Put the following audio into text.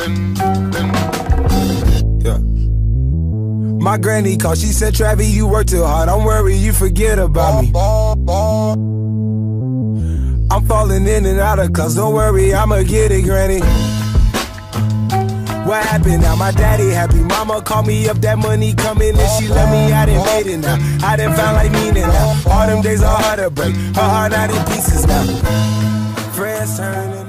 Yeah. My granny called, she said, Travis, you work too hard, don't worry, you forget about me. I'm falling in and out of class, don't worry, I'ma get it, granny. What happened now? My daddy happy. Mama called me up, that money coming, and she let me out and made it now. I done found like meaning now. All them days are hard to break. Her heart out in pieces now. Friends turning.